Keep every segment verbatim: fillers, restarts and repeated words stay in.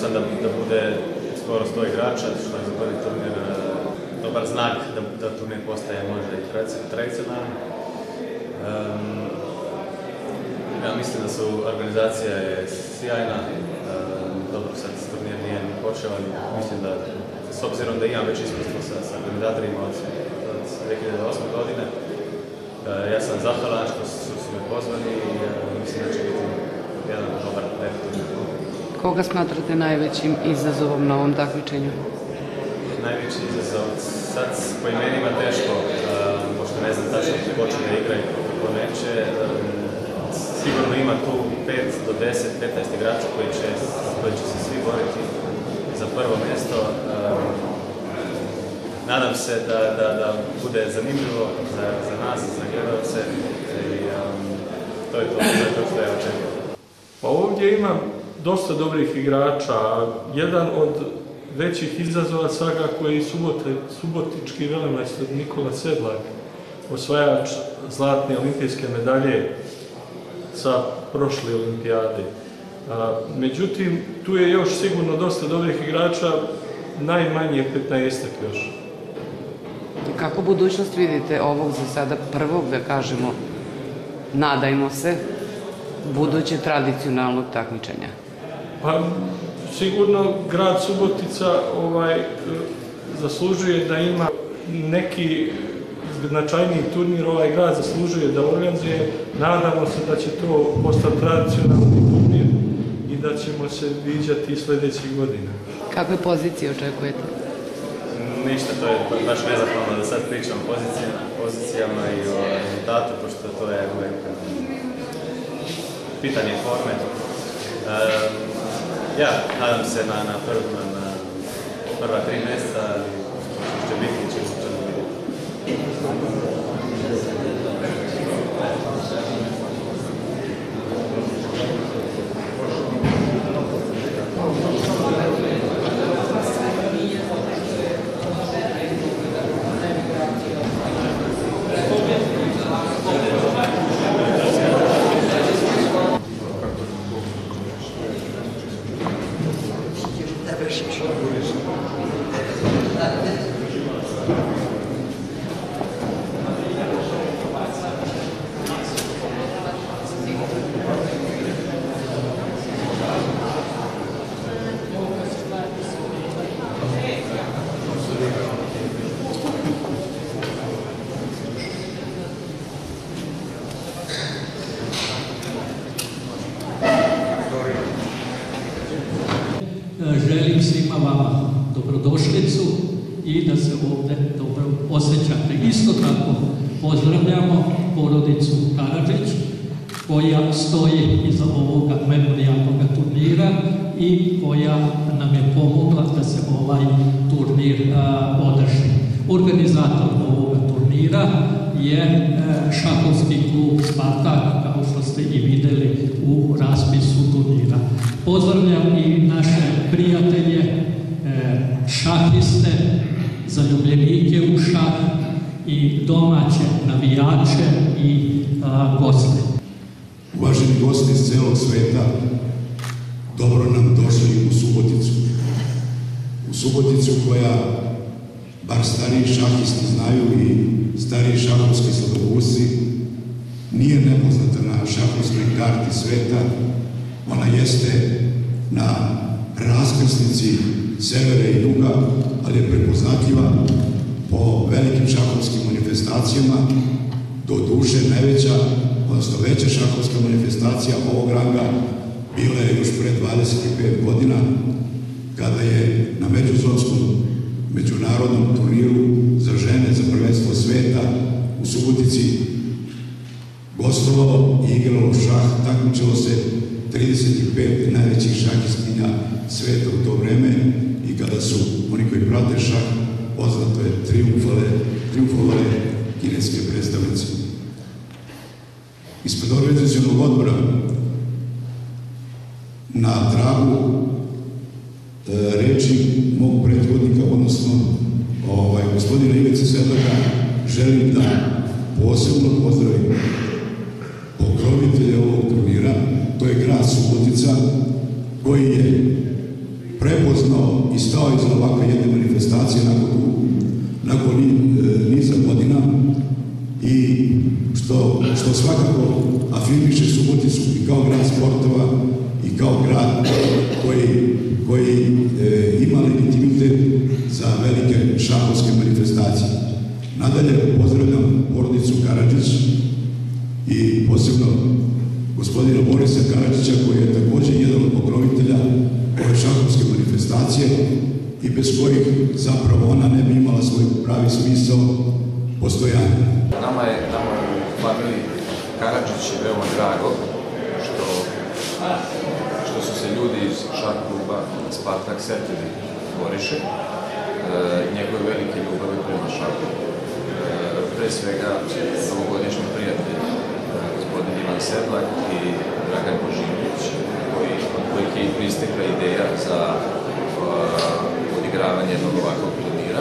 sam da, da bude skoro sto igrača, što je za prvi turnir dobar znak da, da turnir postaje možda i tradicionalan. Um, ja mislim da su organizacija je sjajna, um, dobro sad turnir nije ni počeo, ali mislim da s obzirom da imam već iskustvo sa, sa organizatorima od, od dvije hiljade osme godine, uh, ja sam zahvalan što su, su me pozvali i uh, mislim da će biti jedan dobar turnir. Koga smatrate najvećim izazovom na ovom takmičenju? Najveći izazov, sad po imenima teško, uh, možda ne znam tačno ko će da igra i ko neće. Um, sigurno ima tu pet do deset, petnaest igrača koji će, koji će se svi boriti za prvo mjesto. Um, nadam se da, da, da bude zanimljivo za, za nas, za gledalce i um, to je to, to je to što ja očekujem. Pa ovdje ima dosta dobrih igrača. Jedan od većih izazova svakako je i subotički velemajstor Nikola Sedlak, osvajač zlatne olimpijske medalje sa prošle olimpijade. A, međutim, tu je još sigurno dosta dobrih igrača, najmanje petnaestak još. Kako budućnost vidite ovog za sada prvog, da kažemo, nadajmo se, buduće tradicionalnog takmičenja? Pa, sigurno grad Subotica ovaj, zaslužuje da ima neki značajniji turnir, ovaj grad zaslužuje da organizuje. Nadamo se da će to postati tradicionalni turnir i da ćemo se viđati i sljedećih godina. Kakve pozicije očekujete? Ništa, to je baš nezahvalno da sad pričam o pozicijama, pozicijama i o rezultatu, pošto to je uvijek pitanje forme. Um, ja, nadam se na, na, prv, na, na prva tri mjesta, što će biti, će se Želim svima vama dobrodošlicu i da se ovdje dobro osjećate. Isto tako pozdravljamo porodicu Karadžić koja stoji iza ovoga memorijalnog turnira i koja nam je pomogla da se ovaj turnir a, održi. Organizator ovoga turnira je a, šahovski klub Spartak, kao što ste i vidjeli u raspisu turnira. Pozdravljam i naše prijatelje, e, šahiste, zaljubljenike u šah i domaće navijače i a, goste. Uvaženi gosti iz celog sveta, dobro nam došli u Suboticu. U Suboticu koja, bar stariji šahisti znaju i stariji šahovski sladokusci, nije nepoznata na šahovskoj karti sveta. Ona jeste na raskrsnici severa i juga, ali je prepoznatljiva po velikim šahovskim manifestacijama. Do duše najveća, odnosno veća šahovska manifestacija ovog ranga bila je još pre dvadeset pet godina, kada je na međuzonskom međunarodnom turniru za žene za prvenstvo sveta u Subotici gostovalo i igralo šah, takmičilo se trideset pet najvećih šahistinja sveta u to vreme i kada su oni koji prate šah, poznato je triumfale, triumfovale kineske predstavnice. Ispred organizacionog odbora na tragu e, reči mog prethodnika, odnosno ovaj, gospodina Ivice Sedlaka, želim da posebno pozdravim pokrovitelje ovog turnira. To je grad Subotica, koji je i stao iza ovakve jedne manifestacije nakon, nakon niza godina i što, što svakako afirmiše Suboticu i kao grad sportova i kao grad koji, koji e, ima legitimitet za velike šahovske manifestacije. Nadalje pozdravljam porodicu Karadžić i posebno gospodina Borisa Karadžića koji je također jedan od pokrovitelja ove šahovske manifestacije i bez kojih zapravo ona ne bi imala svoj pravi smisao postojanja. Nama je, nama je u familiji Karadžić je veoma drago što, što su se ljudi iz šah kluba Spartak setili Boriše, e, njegove velike ljubavi prema šahu. E, pre svega novogodišnji prijatelj gospodin Ivan Sedlak i Dragan Božinović, koji, od kojih je pristekla ideja za uh, odigravanje jednog ovakvog turnira.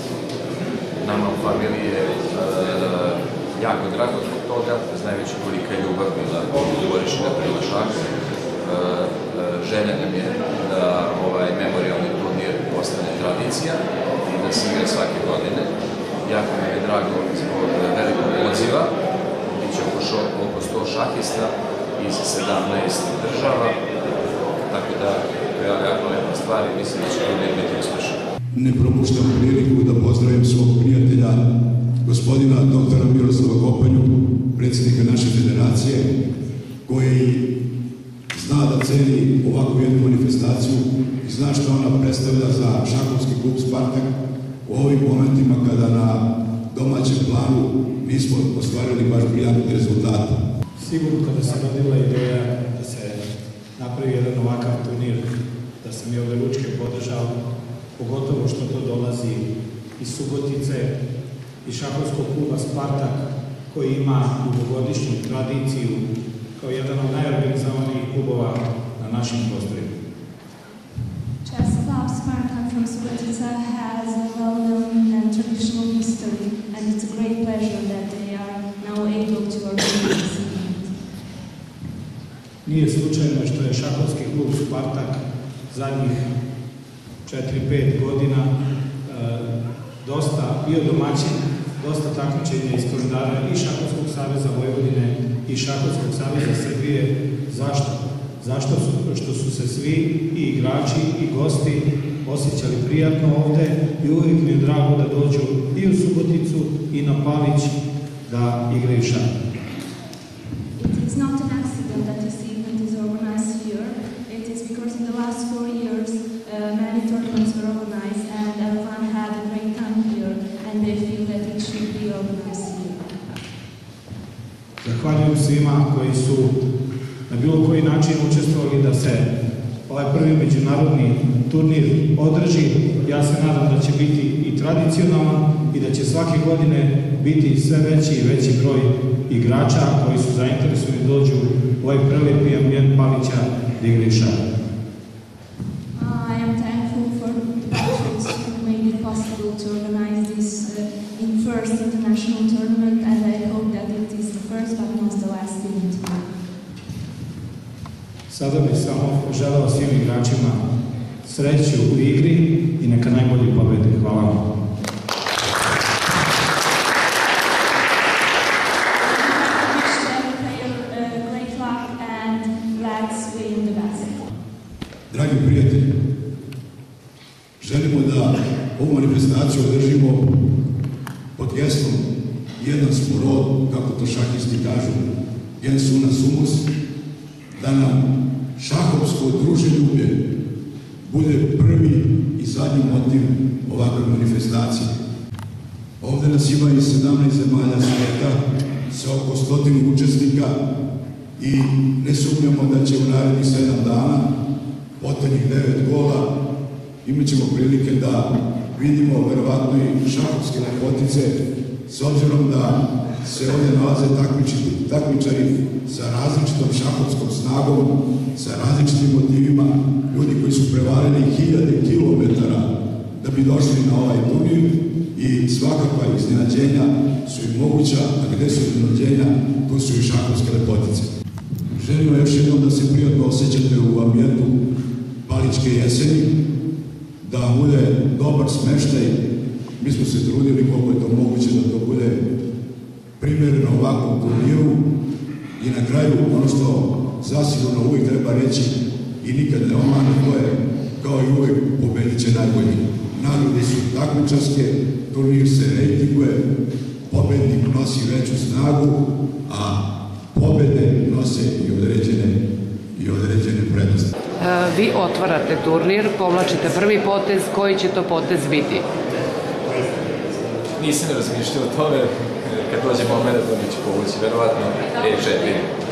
Nama u familiji je uh, jako drago zbog toga, znajući kolika je ljubav bila Borišina prema šahu. Uh, uh, želja nam je da ovaj memorialni turnir postane tradicija i da se igra svake godine. Jako nam je drago zbog velikog odziva. Biće oko, šo, oko sto šahista iz sedamnaest država, tako da to je jako lepa stvar i mislim da će to biti uspešno. Ne propuštam priliku da pozdravim svog prijatelja, gospodina doktora Miroslava Kopanju, predsjednika naše federacije, koji zna da ceni ovakvu jednu manifestaciju i zna što ona predstavlja za šahovski klub Spartak u ovim momentima kada na domaćem planu nismo ostvarili baš briljantne rezultate. Sigurno kada se rodila ideja da se napravi jedan ovakav turnir, da sam je objeručke podržao, pogotovo što to dolazi iz Subotice, iz šahovskog kluba Spartak, koji ima dugogodišnju tradiciju kao jedan od najorganizovanijih klubova na našim prostorima. Chess Club Spartak from Subotica has a well-known and traditional history, and it's a great pleasure that they are now able to organize this event. Nije slučajno što je šahovski klub Spartak zadnjih četiri pet godina e, dosta bio domaćin, dosta takmičenja iz kalendara i Šahovskog saveza Vojvodine i Šahovskog saveza Srbije. Zašto? Zašto su, što su se svi i igrači i gosti osjećali prijatno ovde i uvijek mi je drago da dođu i u Suboticu i na Palić da igraju šah. It is not an accident that this event is organized here. It is because in the last four years uh, many tournaments were organized and everyone had a great time here and they feel that it should be organized here. Zahvaljujem svima koji su na bilo koji način učestvovali da se ovaj prvi međunarodni turnir održi. Ja se nadam da će biti i tradicionalan i da će svake godine biti sve veći i veći broj igrača koji su zainteresovani dođu u ovaj prelepi ambijent Palića da igraju šah. I am thankful for the patrons who made it possible to organize this uh, in first international tournament, and I hope that it is the first but not the last event. Sada bih samo želeo svim igračima sreću u igri i neka najbolji pobede. Hvala vam. Dragi prijatelji, želimo da ovu manifestaciju održimo pod geslom jedan smo rod, kako to šahisti kažu, gens una sumus, da nam šahovsko druželjublje bude prvi i zadnji motiv ovakve manifestacije. Ovde nas ima i sedamnaest zemalja sveta sa oko stotinu učesnika i ne sumnjamo da će u narednih sedam dana potajnih devet gola imat ćemo prilike da vidimo verovatno i šahovske lepotice, s obzirom da se ovdje nalaze takmičari sa različitom šahovskom snagom, sa različitim motivima, ljudi koji su prevalili hiljade kilometara da bi došli na ovaj turnir i svakakva iznenađenja su i moguća, a gde su iznenađenja, tu su i šahovske lepotice. Želimo još jednom da se prijatno osjećate u ambijentu Paličke jeseni, da bude dobar smeštaj. Mi smo se trudili koliko je to moguće da to bude primjereno ovakvom turniru i na kraju ono što zasigurno uvijek treba reći i nikad ne omane, to je kao i uvijek pobedit će najbolji. Nagrade su takmičarske, turnir se rejtinguje, pobednik nosi veću snagu, a pobede nose i određene, i određene prednosti. Vi otvarate turnir, povlačite prvi potez, koji će to potez biti? Nisam razmišljao o tome, kad dođe moment, oni će povući, verovatno, E četiri.